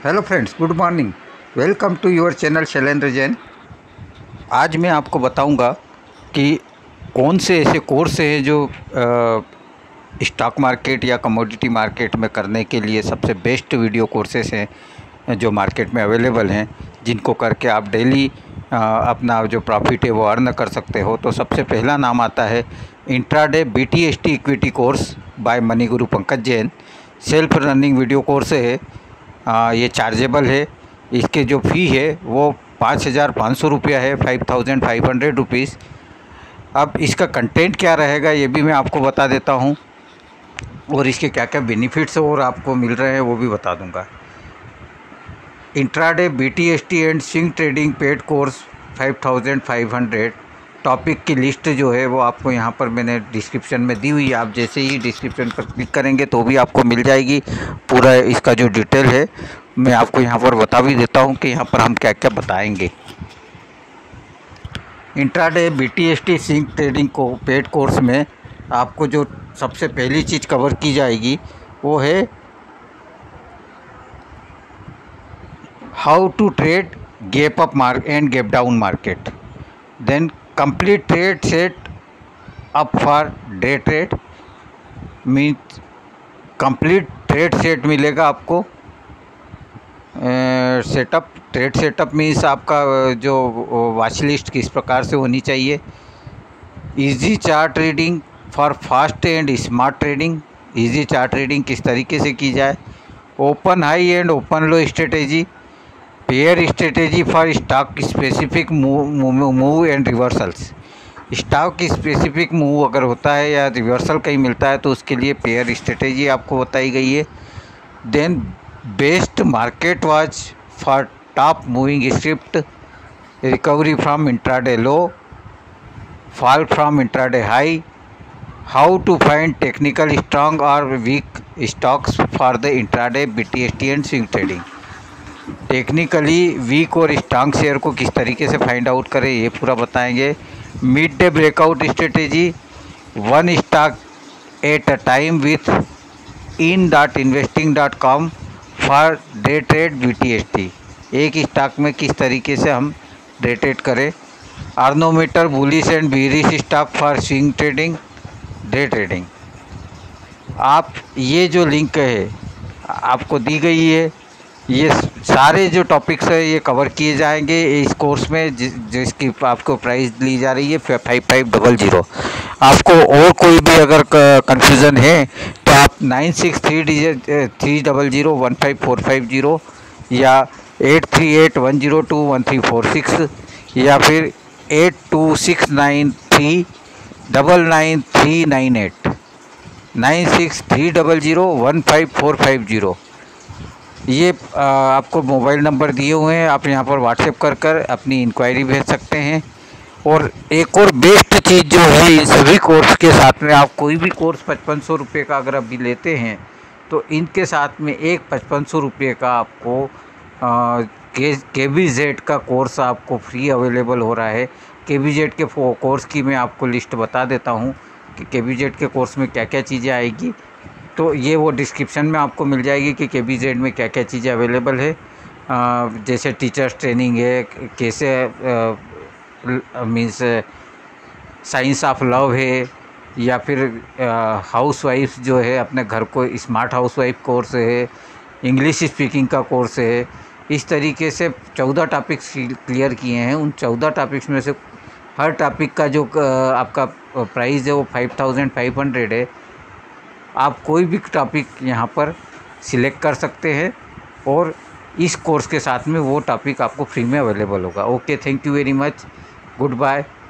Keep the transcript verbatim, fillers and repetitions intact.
Hello friends, good morning. Welcome to your channel Shailendra Jain. आज मैं आपको बताऊंगा कि कौन से ऐसे कोर्स हैं जो स्टॉक मार्केट या कमोडिटी मार्केट में करने के लिए सबसे बेस्ट वीडियो कोर्सेस हैं जो मार्केट में अवेलेबल हैं, जिनको करके आप डेली अपना जो प्रॉफिट है वो अर्न कर सकते हो। तो सबसे पहला नाम आता है intraday B T S T equity course by money guru Pankaj Jain. Self running video course है, आ, ये चार्जेबल है। इसके जो फ़ी है वो पाँच हज़ार पाँच सौ रुपया है, five thousand five hundred rupees. अब इसका कंटेंट क्या रहेगा ये भी मैं आपको बता देता हूँ, और इसके क्या क्या बेनिफिट्स और आपको मिल रहे हैं वो भी बता दूँगा। Intraday B T S T and swing trading paid course five thousand five hundred. Topic की लिस्ट जो है वो आपको यहाँ पर मैंने डिस्क्रिप्शन में दी हुई है। आप जैसे ही डिस्क्रिप्शन पर क्लिक करेंगे तो भी आपको मिल जाएगी पूरा इसका जो डिटेल है। मैं आपको यहाँ पर बता भी देता हूँ कि यहाँ पर हम क्या क्या बताएंगे। Intraday B T S T swing trading को पेड कोर्स में आपको जो सबसे पहली चीज़ कवर की जाएगी वो है how to trade gap up market and gap down market. Then complete trade set up for day trade, means complete trade set मिलेगा आपको। सेटअप ट्रेड सेटअप मीन्स आपका जो वॉच लिस्ट किस प्रकार से होनी चाहिए। Easy chart trading for fast and smart trading, easy chart trading किस तरीके से की जाए। Open high and open low strategy, pair strategy for stock specific move and reversals. Stock specific move अगर होता है या रिवर्सल कहीं मिलता है तो उसके लिए पेयर स्ट्रेटेजी आपको बताई गई है। Then best market watch for top moving script, recovery from intraday low, fall from intraday high, how to find technical strong और weak stocks for the intraday B T S T and swing trading. Technically weak और strong share को किस तरीके से find out करें ये पूरा बताएंगे। Mid day breakout strategy, one stock at a time with in dot investing dot com for day trade B T S T. एक स्टॉक में किस तरीके से हम डे ट्रेड करें। Earnometer bullish and bearish stock for swing trading day trading. आप ये जो लिंक है आपको दी गई है, ये सारे जो टॉपिक्स है ये कवर किए जाएंगे इस कोर्स में, जि, जिसकी आपको प्राइस ली जा रही है फाइव फाइव डबल ज़ीरो। आपको और कोई भी अगर कंफ्यूज़न है तो आप nine six three digit three double zero one five four five zero या eight three eight one zero two one three four six या फिर eight two six nine three double nine three nine eight nine six three double zero one five four five zero ये आ, आपको mobile number दिए हुए हैं। आप यहाँ पर व्हाट्सएप कर कर अपनी इंक्वायरी भेज सकते हैं। और एक और बेस्ट चीज़ जो है इन सभी कोर्स के साथ में, आप कोई भी कोर्स पचपन सौ रुपये का अगर अभी लेते हैं तो इनके साथ में एक पचपन सौ रुपये का आपको के के बी जेड का कोर्स आपको फ्री अवेलेबल हो रहा है। के बी जेड के कोर्स की मैं आपको लिस्ट बता देता हूँ कि के बी जेड के कोर्स में क्या क्या चीज़ें आएगी। तो ये वो डिस्क्रिप्शन में आपको मिल जाएगी कि के बी जेड में क्या क्या चीज़ें अवेलेबल है। आ, जैसे टीचर्स ट्रेनिंग है, कैसे मीन्स साइंस ऑफ लव है, या फिर हाउस वाइफ जो है अपने घर को स्मार्ट हाउस वाइफ कोर्स है, इंग्लिश स्पीकिंग का कोर्स है। इस तरीके से चौदह टॉपिक्स क्लियर किए हैं। उन चौदह टॉपिक्स में से हर टॉपिक का जो आपका प्राइस है वो फाइव थाउजेंड फाइव हंड्रेड है। आप कोई भी टॉपिक यहाँ पर सिलेक्ट कर सकते हैं और इस कोर्स के साथ में वो टॉपिक आपको फ्री में अवेलेबल होगा। Okay, thank you very much, good bye.